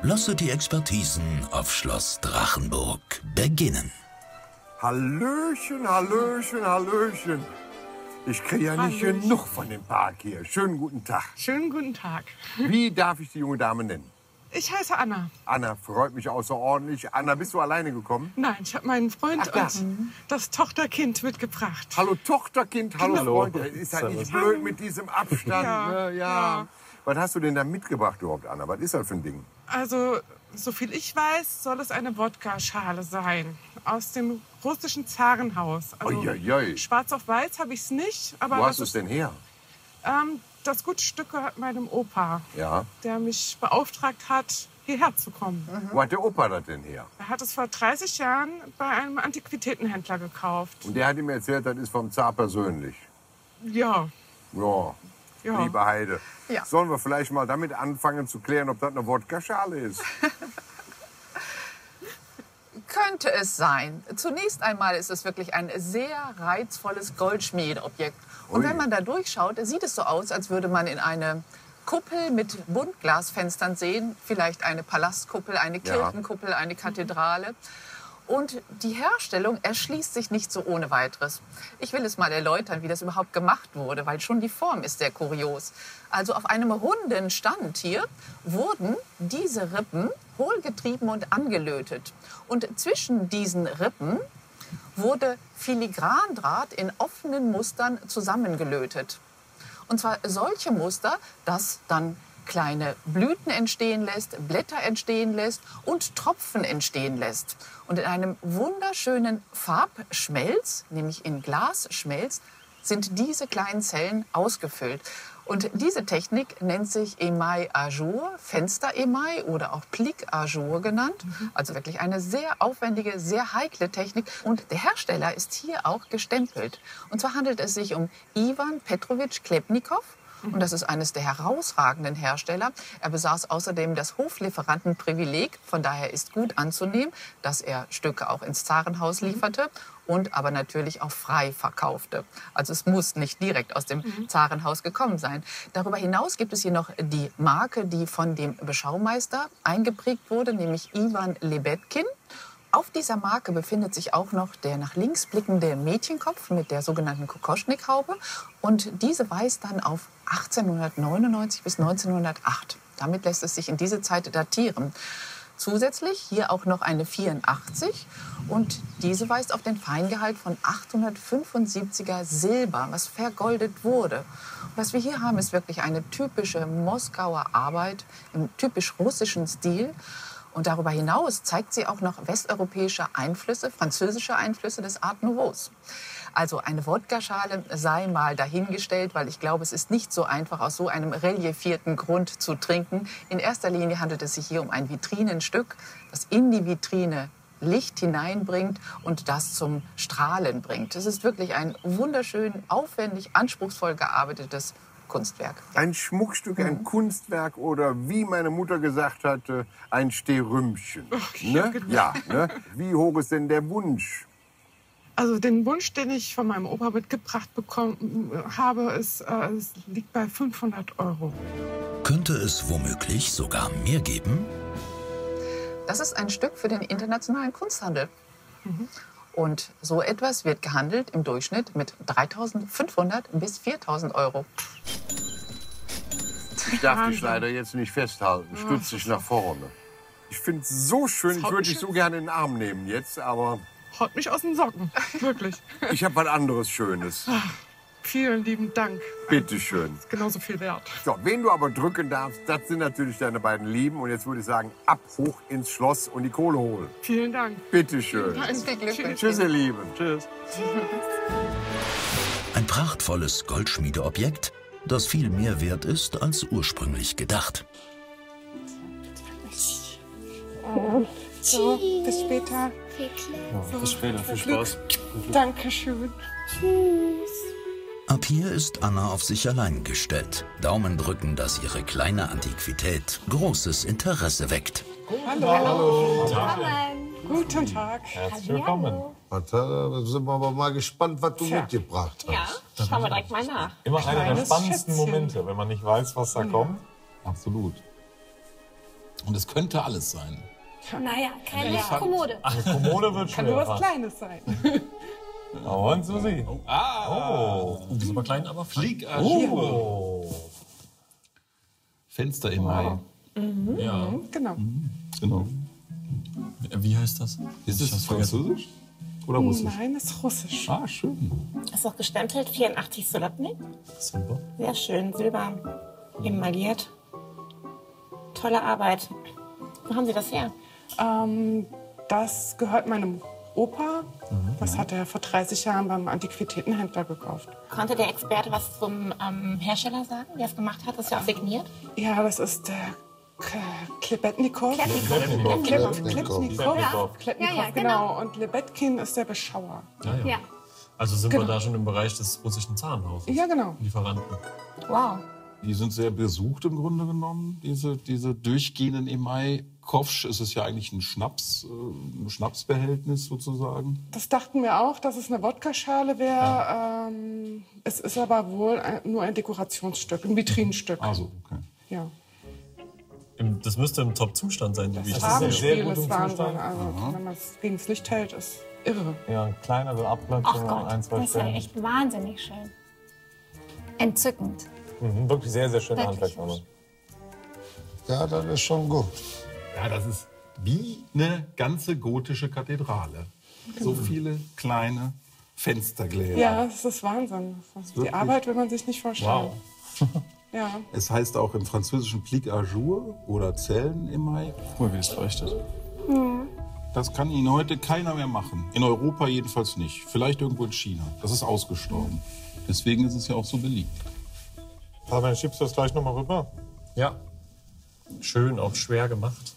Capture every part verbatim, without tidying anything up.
Lasse die Expertisen auf Schloss Drachenburg beginnen. Hallöchen, Hallöchen, Hallöchen. Ich kriege ja nicht Hallöchen. genug von dem Park hier. Schönen guten Tag. Schönen guten Tag. Wie darf ich die junge Dame nennen? Ich heiße Anna. Anna, freut mich außerordentlich. Anna, bist du alleine gekommen? Nein, ich habe meinen Freund Ach, das. und das Tochterkind mitgebracht. Hallo Tochterkind, hallo, Hallo. Freunde. Ist halt nicht blöd mit diesem Abstand. Ja, ne? ja. ja. Was hast du denn da mitgebracht überhaupt, Anna? Was ist das für ein Ding? Also, soviel ich weiß, soll es eine Wodka-Schale sein. Aus dem russischen Zarenhaus. Also, Uiuiui. schwarz auf weiß habe ich es nicht. Aber Wo das hast du es ist, denn her? ähm, das gute Stück gehört meinem Opa, Ja. der mich beauftragt hat, hierher zu kommen. Wo hat der Opa das denn her? Er hat es vor dreißig Jahren bei einem Antiquitätenhändler gekauft. Und der hat ihm erzählt, das ist vom Zar persönlich. Ja, Ja. ja. Liebe Heide, Ja. sollen wir vielleicht mal damit anfangen zu klären, ob das eine Wodka-Schale ist? Könnte es sein. Zunächst einmal ist es wirklich ein sehr reizvolles Goldschmiedeobjekt. Und Ui. wenn man da durchschaut, sieht es so aus, als würde man in eine Kuppel mit Buntglasfenstern sehen. Vielleicht eine Palastkuppel, eine Ja. Kirchenkuppel, eine Kathedrale. Und die Herstellung erschließt sich nicht so ohne weiteres. Ich will es mal erläutern, wie das überhaupt gemacht wurde, weil schon die Form ist sehr kurios. Also auf einem runden Stand hier wurden diese Rippen hohlgetrieben und angelötet. Und zwischen diesen Rippen wurde Filigrandraht in offenen Mustern zusammengelötet. Und zwar solche Muster, dass dann kleine Blüten entstehen lässt, Blätter entstehen lässt und Tropfen entstehen lässt. Und in einem wunderschönen Farbschmelz, nämlich in Glasschmelz, sind diese kleinen Zellen ausgefüllt. Und diese Technik nennt sich Email à jour, Fenster-Email oder auch Plique à jour genannt. Also wirklich eine sehr aufwendige, sehr heikle Technik. Und der Hersteller ist hier auch gestempelt. Und zwar handelt es sich um Ivan Petrovich Khlebnikov. Und das ist eines der herausragenden Hersteller. Er besaß außerdem das Hoflieferantenprivileg. Von daher ist gut anzunehmen, dass er Stücke auch ins Zarenhaus lieferte und aber natürlich auch frei verkaufte. Also es muss nicht direkt aus dem mhm. Zarenhaus gekommen sein. Darüber hinaus gibt es hier noch die Marke, die von dem Beschaumeister eingeprägt wurde, nämlich Ivan Lebedkin. Auf dieser Marke befindet sich auch noch der nach links blickende Mädchenkopf mit der sogenannten Kokoschnik-Haube. Und diese weist dann auf achtzehnhundertneunundneunzig bis neunzehnhundertacht. Damit lässt es sich in diese Zeit datieren. Zusätzlich hier auch noch eine vierundachtzig und diese weist auf den Feingehalt von achthundertfünfundsiebziger Silber, was vergoldet wurde. Und was wir hier haben, ist wirklich eine typische Moskauer Arbeit im typisch russischen Stil. Und darüber hinaus zeigt sie auch noch westeuropäische Einflüsse, französische Einflüsse des Art Nouveaus. Also eine Wodka-Schale sei mal dahingestellt, weil ich glaube, es ist nicht so einfach, aus so einem reliefierten Grund zu trinken. In erster Linie handelt es sich hier um ein Vitrinenstück, das in die Vitrine Licht hineinbringt und das zum Strahlen bringt. Es ist wirklich ein wunderschön, aufwendig, anspruchsvoll gearbeitetes Kunstwerk. Ein Schmuckstück, ein Kunstwerk oder wie meine Mutter gesagt hatte, ein Stehrümchen. Ja, Ne? genau. Ja, ne? Wie hoch ist denn der Wunsch? Also den Wunsch, den ich von meinem Opa mitgebracht bekommen habe, ist, äh, es liegt bei fünfhundert Euro. Könnte es womöglich sogar mehr geben? Das ist ein Stück für den internationalen Kunsthandel. Mhm. Und so etwas wird gehandelt im Durchschnitt mit dreitausendfünfhundert bis viertausend Euro. Ich darf Wahnsinn. dich leider jetzt nicht festhalten. Stütz dich nach vorne. Ich finde es so schön, ich haut würde mich dich so gerne in den Arm nehmen jetzt, aber Haut mich aus den Socken, wirklich. ich habe was anderes Schönes. Vielen lieben Dank. Bitte schön. Ist genauso viel wert. So, wen du aber drücken darfst, das sind natürlich deine beiden Lieben. Und jetzt würde ich sagen, ab hoch ins Schloss und die Kohle holen. Vielen Dank. Bitte schön. Viel Glück mit Tschüss, ihr Lieben. Tschüss. Ein prachtvolles Goldschmiedeobjekt, das viel mehr wert ist als ursprünglich gedacht. So, bis später. Ja, bis später, viel Spaß. Dankeschön. Ab hier ist Anna auf sich allein gestellt. Daumen drücken, dass ihre kleine Antiquität großes Interesse weckt. Hallo. Willkommen. Guten Tag. Herzlich willkommen. Da sind wir aber mal gespannt, was du Tja. mitgebracht Ja, hast. schauen wir direkt mal nach. Immer einer der Kleines spannendsten Schätzchen. Momente, wenn man nicht weiß, was da kommt. Absolut. Und es könnte alles sein. Naja, keine Ja. Kommode. Eine Kommode wird Kann nur schwer. was Kleines sein. Oh, und Susi. Ah! Oh. Oh, super klein, aber Flieg Oh. Fenster im Mai. Ja. Genau. Genau. Wie heißt das? Ist Ich es hab's vergessen. Französisch? Oder Russisch? Nein, das ist Russisch. Ah, schön. Ist auch gestempelt, vierundachtzig Solotnik. Silber. Sehr schön, Silber emailliert. Tolle Arbeit. Wo haben Sie das her? Ähm, das gehört meinem Opa. Das hat er vor dreißig Jahren beim Antiquitätenhändler gekauft. Konnte der Experte was zum ähm, Hersteller sagen, der es gemacht hat? Das ist ja auch signiert. Ja, das ist der K- Klebetnikow. Klepnikow. Kleb- Klepnikow. Klebetnikow. Klebetnikow, Ja, ja, genau. Und Lebetkin ist der Beschauer. Ja, ja. Ja. Also sind Genau. wir da schon im Bereich des russischen Zarenhauses. Ja, genau. Lieferanten. Wow. Die sind sehr besucht im Grunde genommen, diese, diese durchgehenden Emai. Kovsch ist es ja eigentlich ein Schnaps, äh, ein Schnapsbehältnis sozusagen. Das dachten wir auch, dass es eine Wodkaschale wäre. Ähm, es ist aber wohl ein, nur ein Dekorationsstück, ein Vitrinenstück. Also, okay. Ja. Im, das müsste im Top-Zustand sein, so wie ich ist das ein sehe. sehr Farbenspiel gutem ist Wahnsinn. Zustand. Also, wenn man es gegen das Licht hält, ist irre. Ja, kleinere Ach Abplattungen an Gott, ein, zwei das ist ja Stellen. echt wahnsinnig schön. Entzückend. Mhm, wirklich sehr, sehr schöne Wirklich. Handwerksarbeit. Ja, das ist schon gut. Ja, das ist wie eine ganze gotische Kathedrale. So viele kleine Fenstergläser. Ja, das ist Wahnsinn. Die wirklich- Arbeit will man sich nicht vorstellen. Wow. Ja. Es heißt auch im französischen Plique à jour oder Zellen im Mai. Guck mal, wie das leuchtet. Das kann Ihnen heute keiner mehr machen. In Europa jedenfalls nicht. Vielleicht irgendwo in China. Das ist ausgestorben. Deswegen ist es ja auch so beliebt. Fabian, schiebst du das gleich nochmal rüber? Ja. Schön, auch schwer gemacht.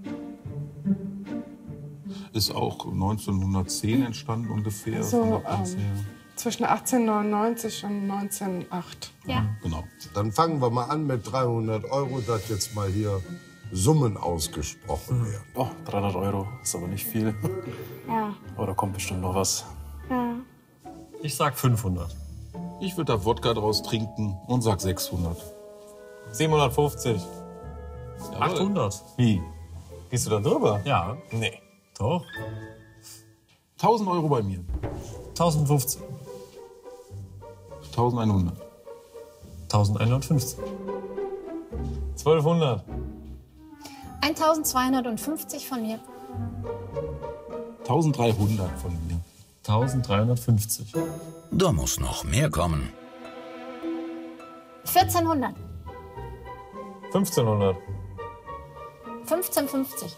Ist auch neunzehnhundertzehn entstanden ungefähr. So, von der Platz ähm, her. Zwischen achtzehnhundertneunundneunzig und neunzehnhundertacht. Ja. Genau. Dann fangen wir mal an mit dreihundert Euro, dass jetzt mal hier Summen ausgesprochen werden. Oh, dreihundert Euro ist aber nicht viel. Ja. Aber da kommt bestimmt noch was. Ich sag fünfhundert. Ich würde da Wodka draus trinken und sag sechshundert. siebenhundertfünfzig. Jawohl. achthundert. Wie? Gehst du da drüber? Ja. Nee. Doch. tausend Euro bei mir. tausendfünfzig. eintausendeinhundert. eintausendeinhundertfünfzig. zwölfhundert. eintausendzweihundertfünfzig von mir. eintausenddreihundert von mir. eintausenddreihundertfünfzig. Da muss noch mehr kommen. vierzehnhundert. fünfzehnhundert. fünfzehnhundertfünfzig.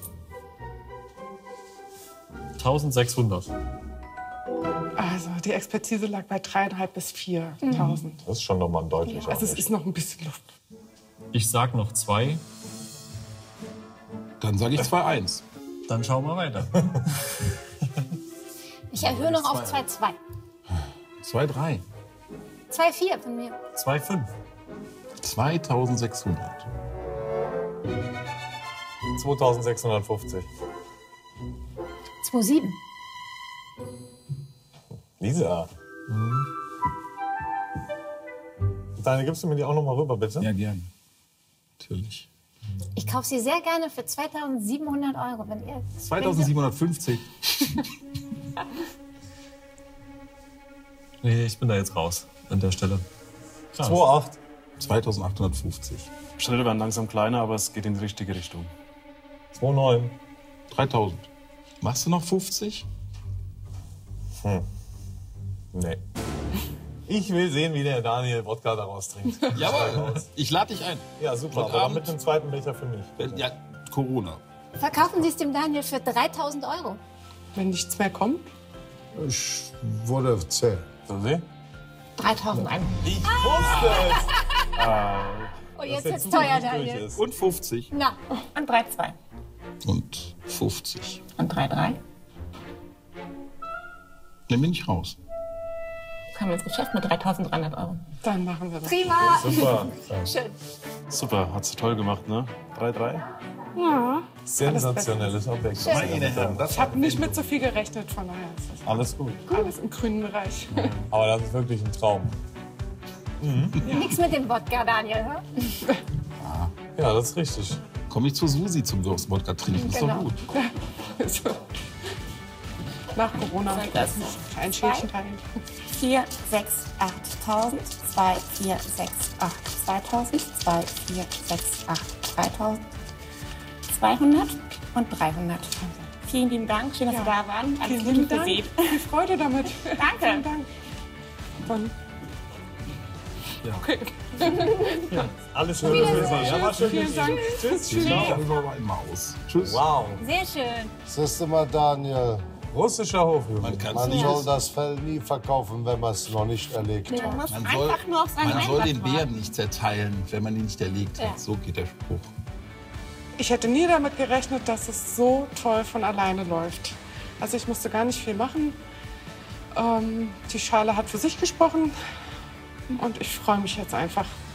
eintausendsechshundert. Also die Expertise lag bei dreieinhalb bis viertausend. Das ist schon nochmal ein deutlicher Also es Unterschied. ist noch ein bisschen Luft. Ich sag noch zwei. Dann sage ich zwei eins. Dann schauen wir weiter. Ich erhöhe noch auf zwei Komma zwei. zwei drei. zwei Komma vier von mir. zwei Komma fünf. zweitausendsechshundert. zweitausendsechshundertfünfzig. zwei Komma sieben. Lisa. Deine gibst du mir die auch nochmal rüber, bitte? Ja, gern. Natürlich. Ich kaufe sie sehr gerne für zweitausendsiebenhundert Euro. Wenn ihr, zweitausendsiebenhundertfünfzig. Nee, ich bin da jetzt raus an der Stelle. Krass. zwei Komma acht. zweitausendachthundertfünfzig. Schritte werden langsam kleiner, aber es geht in die richtige Richtung. zwei Komma neun. dreitausend. Machst du noch fünfzig? Hm. Nee. Ich will sehen, wie der Daniel Wodka daraus trinkt. Jawohl. Ich lade dich ein. Ja, super. Heute Aber dann Abend- mit einem zweiten Becher für mich. Ja, Corona. verkaufen Sie es dem Daniel für dreitausend Euro. Wenn nichts mehr kommt. Ich wurde zäh. So, Sie? dreitausendeinhundert. Ich wusste es. Ah, Oh, jetzt der wird's Zug teuer, nicht durch Daniel. ist. Und fünfzig. Na, und drei Komma zwei. Und fünfzig. Und drei Komma drei. Dann bin ich raus. Kommen wir ins Geschäft mit dreitausenddreihundert Euro. Dann machen wir das. Prima. Super. Schön. super, hat sie toll gemacht, ne? drei drei. Ja. Sensationelles Objekt. Meine Herren, das Ich habe nicht mit so viel gerechnet, von daher ist Alles gut. das alles im grünen Bereich. Aber das ist wirklich ein Traum. Nichts mit dem Wodka, Daniel. Hä? Ja, das ist richtig. komme ich zu Susi zum Wodka trinken. Ist Genau. doch gut. So. Nach Corona. Sind das Ein Schälchen teilen. vier, sechs, acht tausend, zwei, vier, sechs, acht, zweitausend, zwei, vier, sechs, acht, dreitausend, zweihundert und dreihundert. Vielen lieben Dank, schön, dass Sie da waren. Alles Vielen Gute lieben für Dank. Sie. Viel Freude damit. Danke. Vielen Dank. Dann Ja. okay. Alles Schöne für Sie. Ja, war schön. Vielen mit Dank. Ihnen. Tschüss. Die sind aber aber immer aus. Tschüss. Wow. Sehr schön. Siehst du mal, Daniel, Russischer Hofjugend. Man kann man es nicht. soll das Fell nie verkaufen, wenn man es noch nicht erlegt Man hat. muss Man soll, einfach nur auf seine man soll den Einsatz warten. Bären nicht zerteilen, wenn man ihn nicht erlegt hat. Ja. So geht der Spruch. Ich hätte nie damit gerechnet, dass es so toll von alleine läuft. Also ich musste gar nicht viel machen. Ähm, die Schale hat für sich gesprochen und ich freue mich jetzt einfach.